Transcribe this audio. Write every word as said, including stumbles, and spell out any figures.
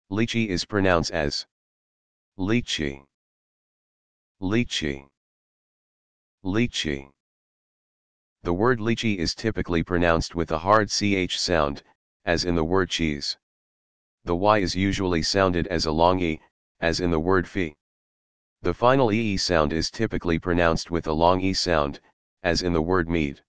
Lychee is pronounced as lychee, lychee, lychee. The word lychee is typically pronounced with a hard ch sound, as in the word cheese. The y is usually sounded as a long e, as in the word fee. The final ee sound is typically pronounced with a long e sound, as in the word mead.